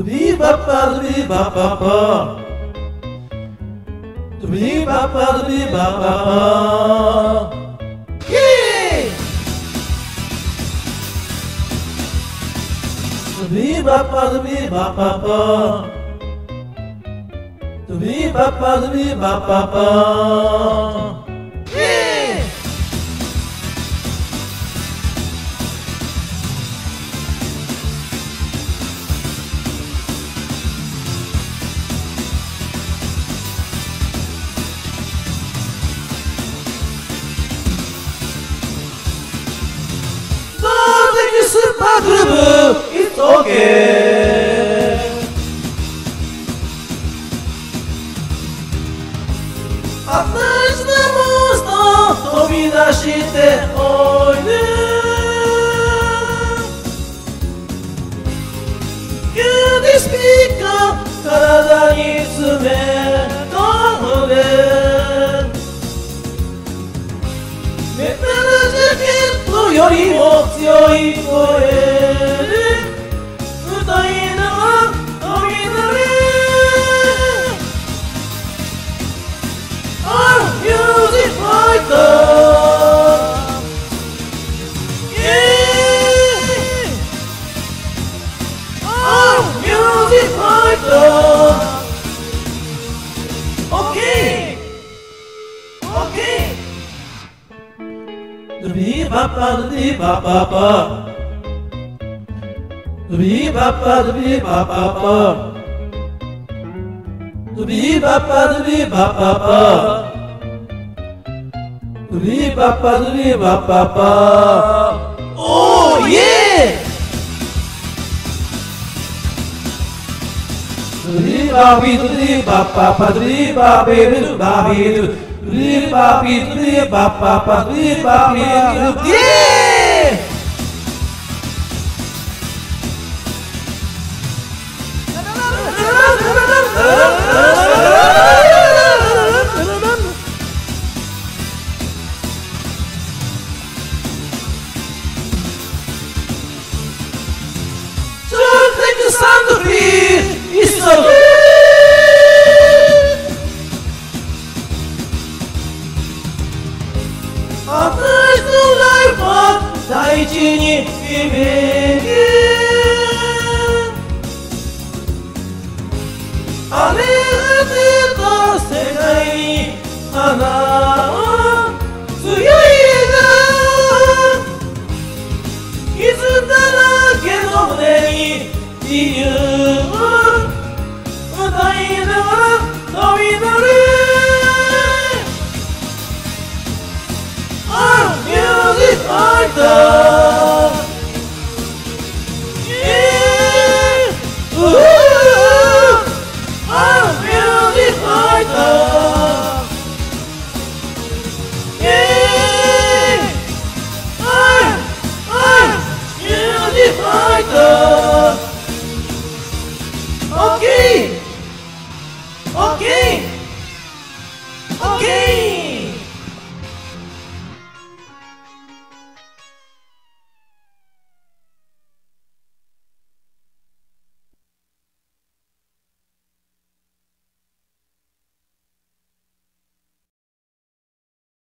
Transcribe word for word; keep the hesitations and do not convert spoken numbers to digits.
Doobie bapa, doobie bapa, doobie bapa, doobie bapa. Yeah! Doobie bapa, doobie bapa, doobie bapa, doobie bapa. Yeah! Super Groove, it's okay.私のモンスター飛び出しておいで。キューティースピーカー体に詰め込んで。メタルジャケットよりも強い声で歌いながら飛び乗れ。 I'm music fighter. Yeah, I'm music fighter. Okay, okay. Doobie bapa, doobie bapa, doobie bapa, doobie bapa, doobie bapa, doobie bapa, doobie bapa, doobie bapa. Oh yeah! Doobie babi, doobie bapa, doobie babi, doobie babi. Doobie babi, doobie bapa, doobie babi, yeah! So take the sound of it, it's so good. 私のライフは大地に響け。荒れ果てた世界に花を強いが傷だらけの胸に自由を歌いながら飛び乗る。I'm music fighter. Yeah, ooh, I'm music fighter. Yeah, I'm I'm music fighter. Okay, okay.